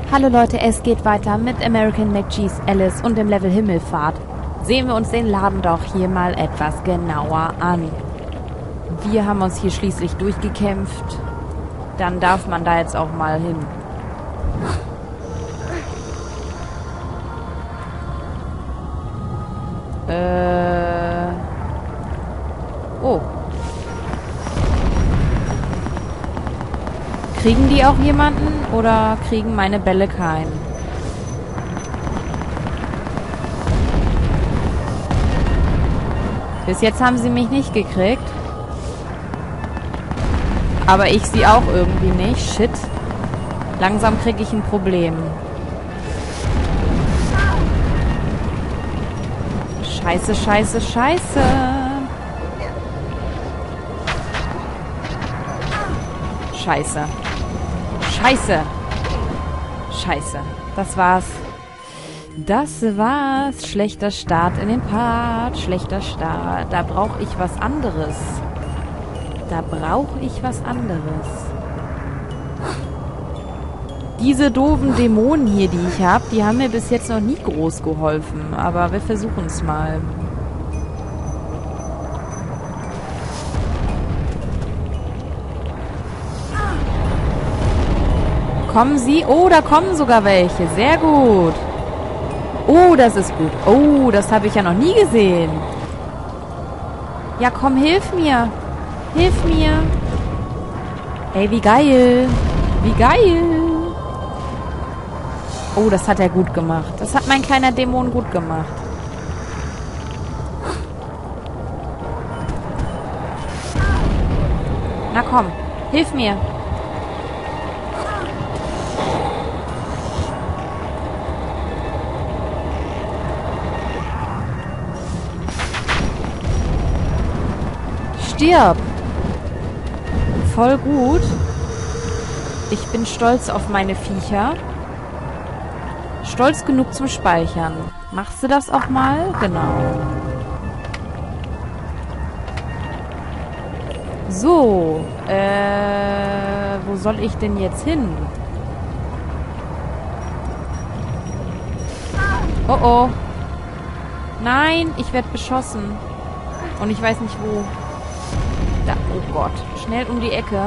Hallo Leute, es geht weiter mit American McGee's Alice und dem Level Himmelfahrt. Sehen wir uns den Laden doch hier mal etwas genauer an. Wir haben uns hier schließlich durchgekämpft. Dann darf man da jetzt auch mal hin. Oh. Kriegen die auch jemanden oder kriegen meine Bälle keinen? Bis jetzt haben sie mich nicht gekriegt. Aber ich sie auch irgendwie nicht. Shit. Langsam kriege ich ein Problem. Scheiße, scheiße, scheiße. Scheiße. Scheiße. Scheiße. Das war's. Das war's. Schlechter Start in den Part. Schlechter Start. Da brauche ich was anderes. Da brauche ich was anderes. Diese doofen Dämonen hier, die ich habe, die haben mir bis jetzt noch nie groß geholfen. Aber wir versuchen es mal. Kommen sie? Oh, da kommen sogar welche. Sehr gut. Oh, das ist gut. Oh, das habe ich ja noch nie gesehen. Ja, komm, hilf mir. Hilf mir. Ey, wie geil. Wie geil. Oh, das hat er gut gemacht. Das hat mein kleiner Dämon gut gemacht. Na komm, hilf mir. Stirb. Voll gut. Ich bin stolz auf meine Viecher. Stolz genug zum Speichern. Machst du das auch mal? Genau. So. Wo soll ich denn jetzt hin? Oh oh. Nein, ich werde beschossen. Und ich weiß nicht wo. Da, oh Gott. Schnell um die Ecke.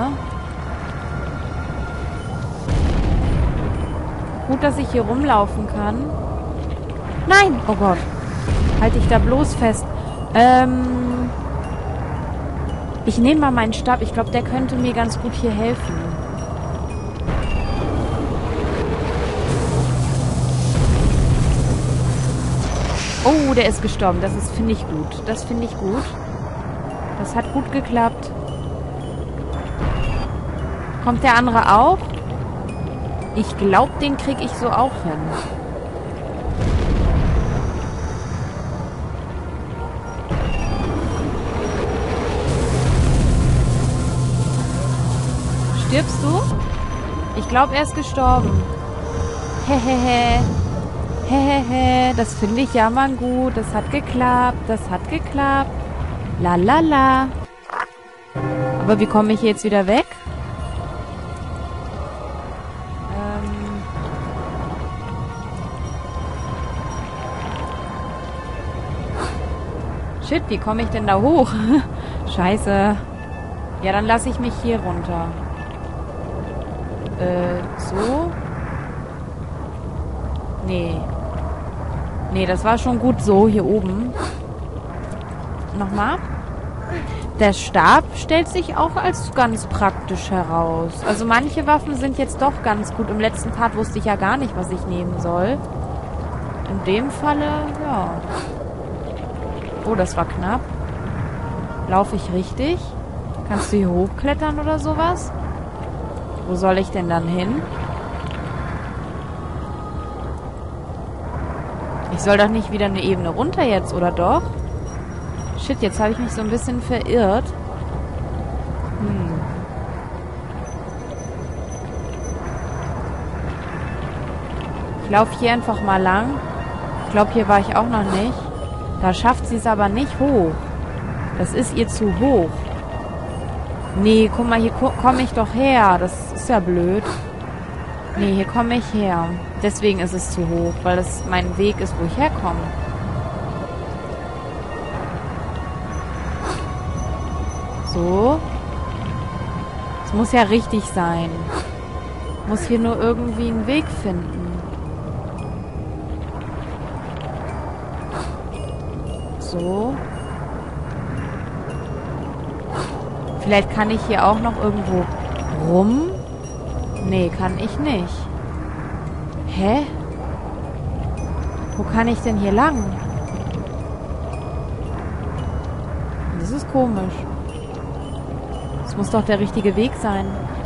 Gut, dass ich hier rumlaufen kann. Nein! Oh Gott. Halte ich da bloß fest. Ich nehme mal meinen Stab. Ich glaube, der könnte mir ganz gut hier helfen. Oh, der ist gestorben. Das ist, finde ich gut. Das finde ich gut. Das hat gut geklappt. Kommt der andere auch? Ich glaube, den kriege ich so auch hin. Stirbst du? Ich glaube, er ist gestorben. Hehehe. Hehehe. Das finde ich ja mal gut. Das hat geklappt. Das hat geklappt. La la la. Aber wie komme ich jetzt wieder weg? Shit, wie komme ich denn da hoch? Scheiße. Ja, dann lasse ich mich hier runter. So? Nee. Nee, das war schon gut so, hier oben. Nochmal. Der Stab stellt sich auch als ganz praktisch heraus. Also manche Waffen sind jetzt doch ganz gut. Im letzten Part wusste ich ja gar nicht, was ich nehmen soll. In dem Falle, ja. Oh, das war knapp. Laufe ich richtig? Kannst du hier hochklettern oder sowas? Wo soll ich denn dann hin? Ich soll doch nicht wieder eine Ebene runter jetzt, oder doch? Shit, jetzt habe ich mich so ein bisschen verirrt. Ich laufe hier einfach mal lang. Ich glaube, hier war ich auch noch nicht. Da schafft sie es aber nicht hoch. Das ist ihr zu hoch. Nee, guck mal, hier komme ich doch her. Das ist ja blöd. Nee, hier komme ich her. Deswegen ist es zu hoch, weil das mein Weg ist, wo ich herkomme. So. Es muss ja richtig sein. Ich muss hier nur irgendwie einen Weg finden. So. Vielleicht kann ich hier auch noch irgendwo rum. Nee, kann ich nicht. Hä? Wo kann ich denn hier lang? Das ist komisch. Das muss doch der richtige Weg sein.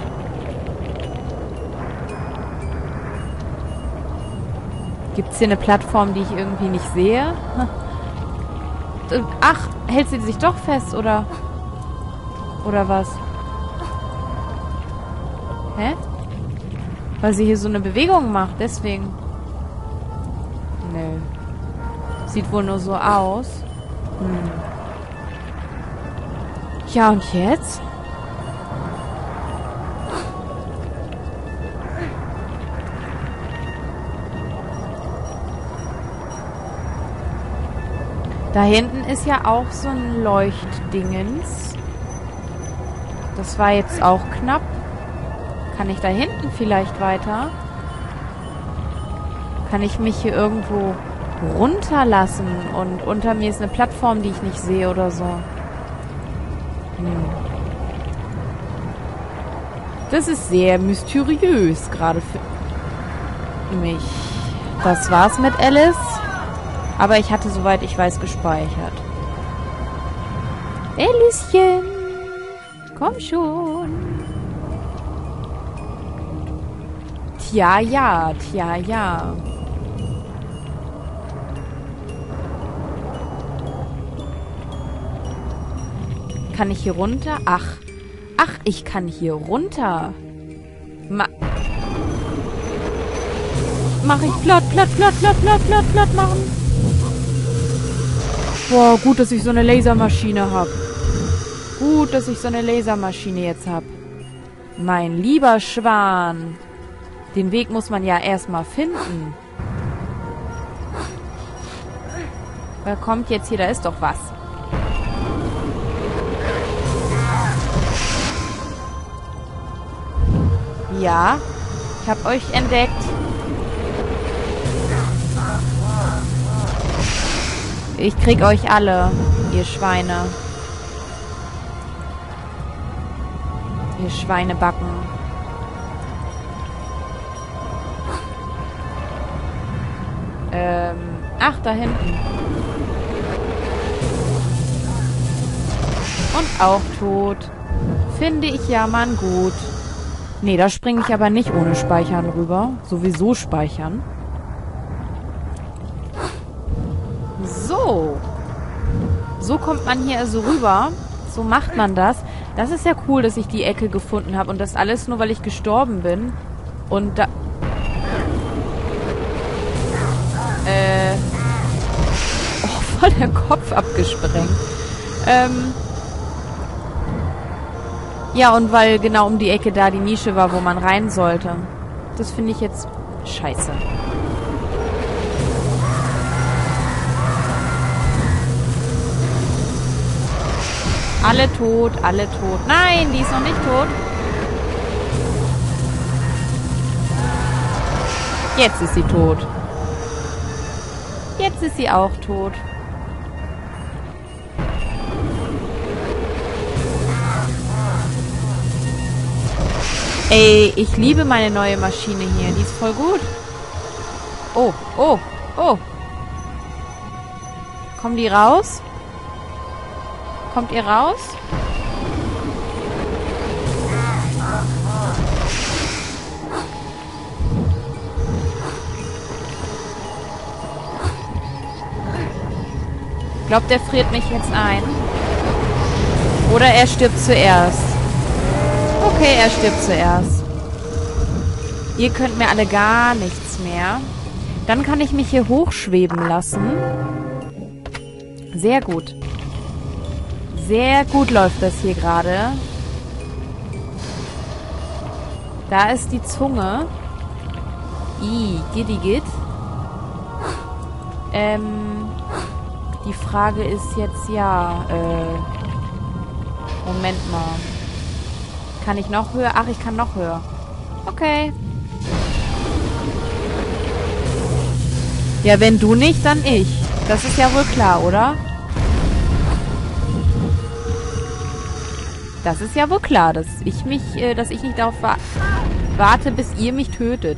Gibt es hier eine Plattform, die ich irgendwie nicht sehe? Ach, hält sie sich doch fest, oder? Oder was? Hä? Weil sie hier so eine Bewegung macht, deswegen. Nö. Sieht wohl nur so aus. Ja, und jetzt? Da hinten ist ja auch so ein Leuchtdingens. Das war jetzt auch knapp. Kann ich da hinten vielleicht weiter? Kann ich mich hier irgendwo runterlassen und unter mir ist eine Plattform, die ich nicht sehe oder so? Das ist sehr mysteriös gerade für mich. Das war's mit Alice. Aber ich hatte, soweit ich weiß, gespeichert. Alicechen! Komm schon! Tja, ja, tja, ja. Kann ich hier runter? Ach, ich kann hier runter. Mach ich platt machen. Boah, gut, dass ich so eine Lasermaschine habe. Gut, dass ich so eine Lasermaschine jetzt habe. Mein lieber Schwan. Den Weg muss man ja erstmal finden. Wer kommt jetzt hier? Da ist doch was. Ja, ich habe euch entdeckt. Ich krieg euch alle, ihr Schweine. Ihr Schweinebacken. Ach, da hinten. Und auch tot. Finde ich ja mal gut. Nee, da springe ich aber nicht ohne Speichern rüber. Sowieso speichern. So. So kommt man hier also rüber. So macht man das. Das ist ja cool, dass ich die Ecke gefunden habe. Und das alles nur, weil ich gestorben bin. Und da... Oh, voll der Kopf abgesprengt. Ja, und weil genau um die Ecke da die Nische war, wo man rein sollte. Das finde ich jetzt scheiße. Alle tot, alle tot. Nein, die ist noch nicht tot. Jetzt ist sie tot. Jetzt ist sie auch tot. Ey, ich liebe meine neue Maschine hier. Die ist voll gut. Oh, oh, oh. Kommen die raus? Kommt ihr raus? Ich glaube, der friert mich jetzt ein. Oder er stirbt zuerst. Okay, er stirbt zuerst. Ihr könnt mir alle gar nichts mehr. Dann kann ich mich hier hochschweben lassen. Sehr gut. Sehr gut läuft das hier gerade. Da ist die Zunge. Giddy. Die Frage ist jetzt ja, Moment mal. Kann ich noch höher? Ach, ich kann noch höher. Okay. Ja, wenn du nicht, dann ich. Das ist ja wohl klar, oder? Das ist ja wohl klar, dass ich nicht darauf warte, bis ihr mich tötet.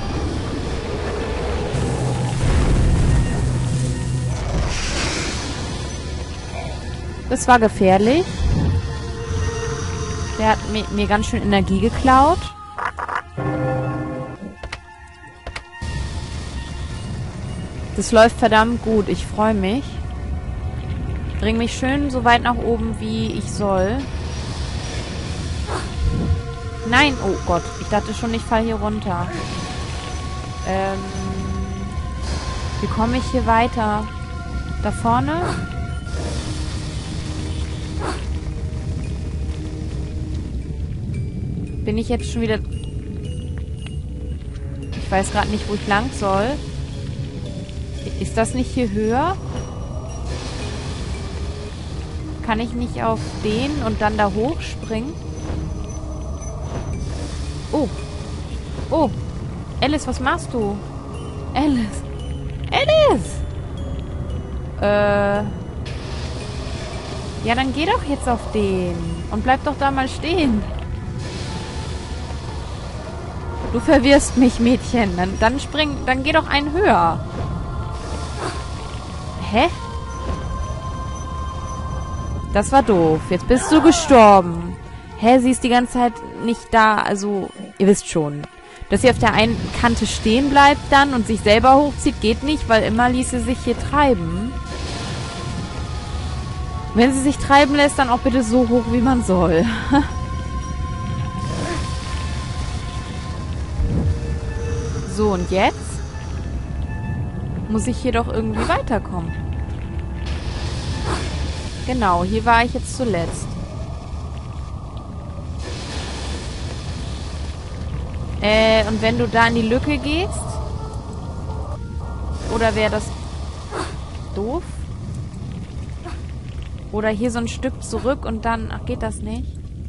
Das war gefährlich. Der hat mir ganz schön Energie geklaut. Das läuft verdammt gut. Ich freue mich. Bring mich schön so weit nach oben, wie ich soll. Nein! Oh Gott. Ich dachte schon, ich falle hier runter. Wie komme ich hier weiter? Da vorne? Bin ich jetzt schon wieder... Ich weiß gerade nicht, wo ich lang soll. Ist das nicht hier höher? Kann ich nicht auf den und dann da hochspringen? Oh. Oh. Alice, was machst du? Alice. Alice! Ja, dann geh doch jetzt auf den. Und bleib doch da mal stehen. Du verwirrst mich, Mädchen. Dann geh doch einen höher. Hä? Das war doof. Jetzt bist du gestorben. Hä, sie ist die ganze Zeit nicht da. Also, ihr wisst schon. Dass sie auf der einen Kante stehen bleibt dann und sich selber hochzieht, geht nicht, weil immer ließ sie sich hier treiben. Wenn sie sich treiben lässt, dann auch bitte so hoch, wie man soll. So, und jetzt muss ich hier doch irgendwie weiterkommen. Genau, hier war ich jetzt zuletzt. Und wenn du da in die Lücke gehst? Oder wäre das doof? Oder hier so ein Stück zurück und dann... Ach, geht das nicht?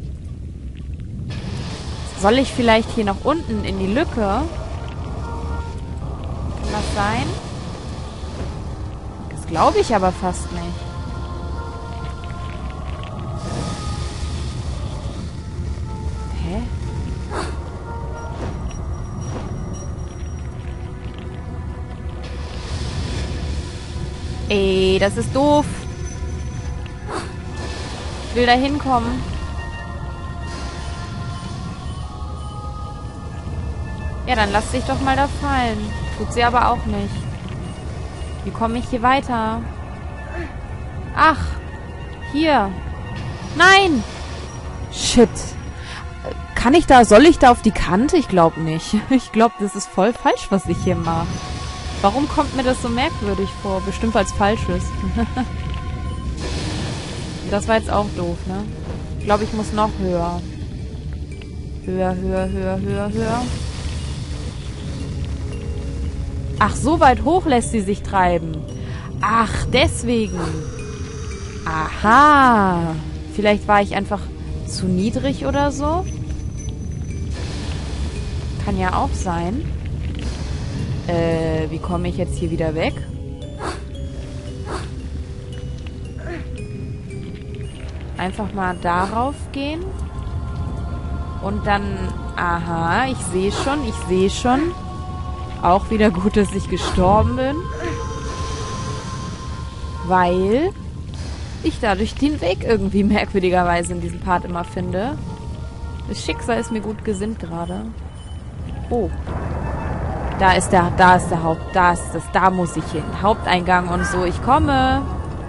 Soll ich vielleicht hier noch unten in die Lücke? Kann das sein? Das glaube ich aber fast nicht. Hä? Ey, das ist doof. Ich will da hinkommen. Ja, dann lass dich doch mal da fallen. Tut sie aber auch nicht. Wie komme ich hier weiter? Ach, hier. Nein! Shit. Soll ich da auf die Kante? Ich glaube nicht. Ich glaube, das ist voll falsch, was ich hier mache. Warum kommt mir das so merkwürdig vor? Bestimmt, weil es falsch ist. Das war jetzt auch doof, ne? Ich glaube, ich muss noch höher. Höher, höher, höher, höher, höher. Ach, so weit hoch lässt sie sich treiben. Ach, deswegen. Aha. Vielleicht war ich einfach zu niedrig oder so. Kann ja auch sein. Wie komme ich jetzt hier wieder weg? Einfach mal darauf gehen. Und dann... Aha, ich sehe schon. Auch wieder gut, dass ich gestorben bin. Weil ich dadurch den Weg irgendwie merkwürdigerweise in diesem Part immer finde. Das Schicksal ist mir gut gesinnt gerade. Oh. Da muss ich hin. Haupteingang und so. Ich komme.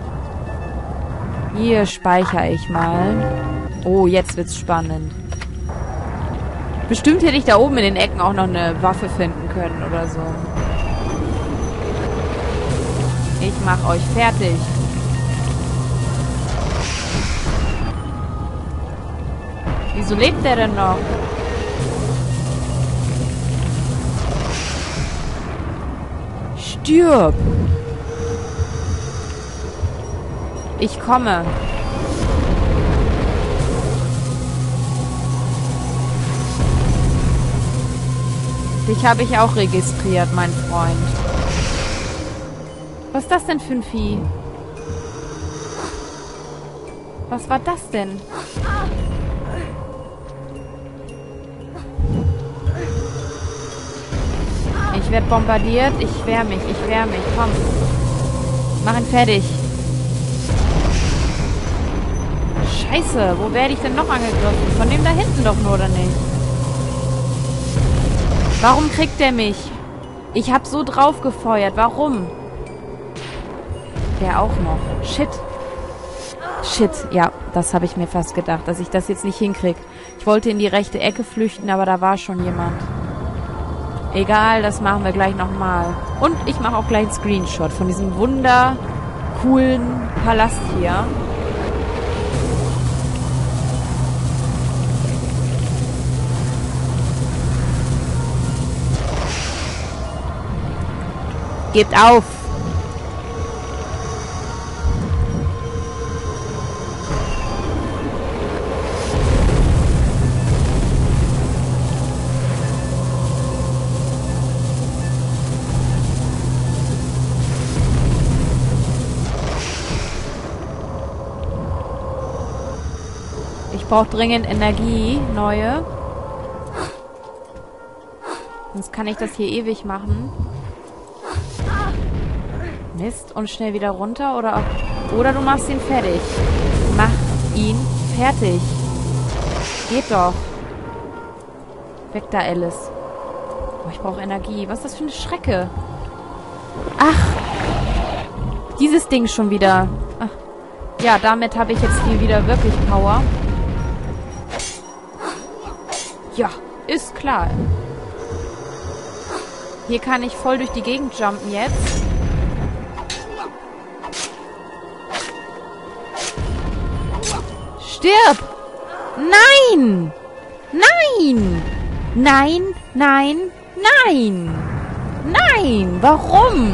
Hier speichere ich mal. Oh, jetzt wird's spannend. Bestimmt hätte ich da oben in den Ecken auch noch eine Waffe finden können oder so. Ich mach euch fertig. Wieso lebt der denn noch? Stirb! Ich komme. Dich habe ich auch registriert, mein Freund. Was ist das denn für ein Vieh? Was war das denn? Ich werde bombardiert. Ich wehr mich. Komm. Mach ihn fertig. Scheiße. Wo werde ich denn noch angegriffen? Von dem da hinten doch nur, oder nicht? Warum kriegt der mich? Ich habe so drauf gefeuert. Warum? Der auch noch. Shit. Shit. Ja, das habe ich mir fast gedacht, dass ich das jetzt nicht hinkriege. Ich wollte in die rechte Ecke flüchten, aber da war schon jemand. Egal, das machen wir gleich nochmal. Und ich mache auch gleich einen Screenshot von diesem wundercoolen Palast hier. Gebt auf! Ich brauche dringend Energie, neue. Sonst kann ich das hier ewig machen. Mist. Und schnell wieder runter. Oder du machst ihn fertig. Mach ihn fertig. Geht doch. Weg da, Alice. Oh, ich brauche Energie. Was ist das für eine Schrecke? Ach. Dieses Ding schon wieder. Ach. Ja, damit habe ich jetzt hier wieder wirklich Power. Ja, ist klar. Hier kann ich voll durch die Gegend jumpen jetzt. Stirb! Nein! Nein! Nein, nein, nein! Nein! Warum?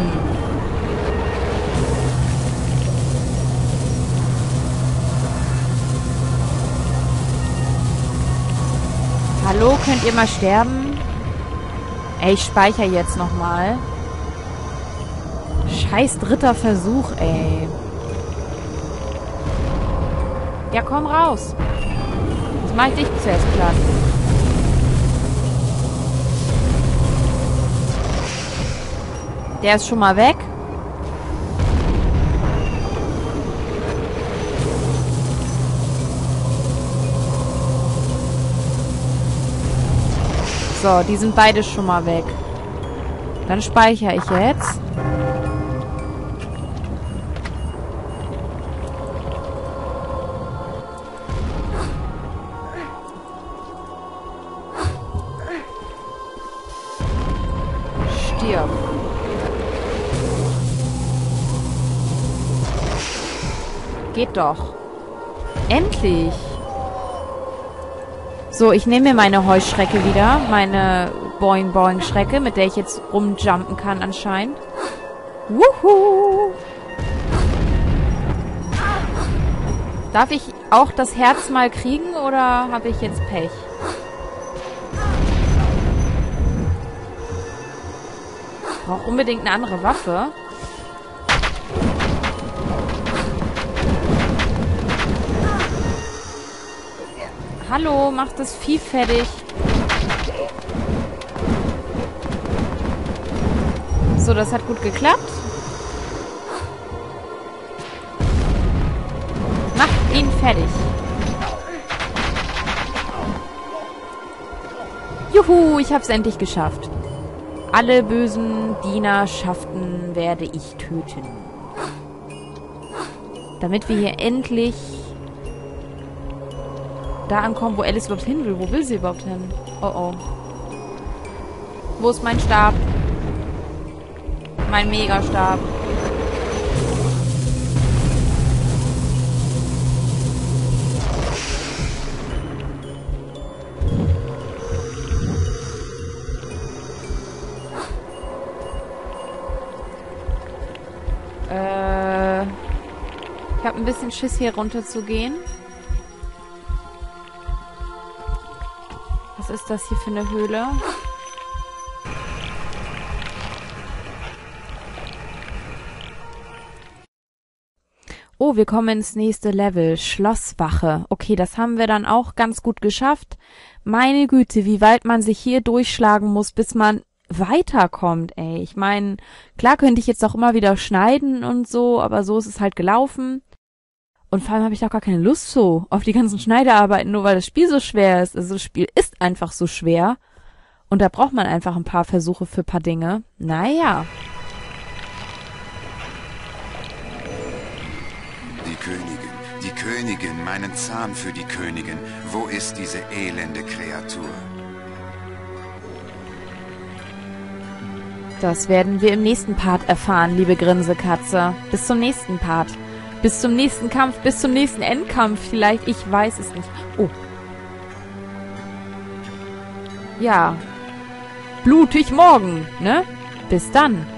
Hallo, könnt ihr mal sterben? Ey, ich speichere jetzt nochmal. Scheiß dritter Versuch, ey. Ja, komm raus. Jetzt mach ich dich zuerst platt. Der ist schon mal weg. So, die sind beide schon mal weg. Dann speichere ich jetzt. Stirb. Geht doch. Endlich. So, ich nehme mir meine Heuschrecke wieder. Meine Boing-Boing-Schrecke, mit der ich jetzt rumjumpen kann anscheinend. Wuhu! Darf ich auch das Herz mal kriegen oder habe ich jetzt Pech? Ich brauche unbedingt eine andere Waffe. Hallo, mach das Vieh fertig. So, das hat gut geklappt. Mach ihn fertig. Juhu, ich hab's endlich geschafft. Alle bösen Dienerschaften werde ich töten. Damit wir hier endlich da ankommen, wo Alice überhaupt hin will. Wo will sie überhaupt hin? Oh oh. Wo ist mein Stab? Mein Megastab. Ich habe ein bisschen Schiss, hier runter zu gehen. Was ist das hier für eine Höhle? Oh, wir kommen ins nächste Level. Schlosswache. Okay, das haben wir dann auch ganz gut geschafft. Meine Güte, wie weit man sich hier durchschlagen muss, bis man weiterkommt, ey. Ich meine, klar könnte ich jetzt auch immer wieder schneiden und so, aber so ist es halt gelaufen. Und vor allem habe ich auch gar keine Lust so auf die ganzen Schneidearbeiten, nur weil das Spiel so schwer ist. Also das Spiel ist einfach so schwer. Und da braucht man einfach ein paar Versuche für ein paar Dinge. Naja. Die Königin, meinen Zahn für die Königin. Wo ist diese elende Kreatur? Das werden wir im nächsten Part erfahren, liebe Grinsekatze. Bis zum nächsten Part. Bis zum nächsten Kampf, bis zum nächsten Endkampf vielleicht. Ich weiß es nicht. Oh. Ja. Blutig morgen, ne? Bis dann.